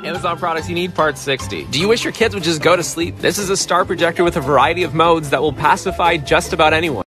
Amazon products you need, part 60. Do you wish your kids would just go to sleep? This is a star projector with a variety of modes that will pacify just about anyone.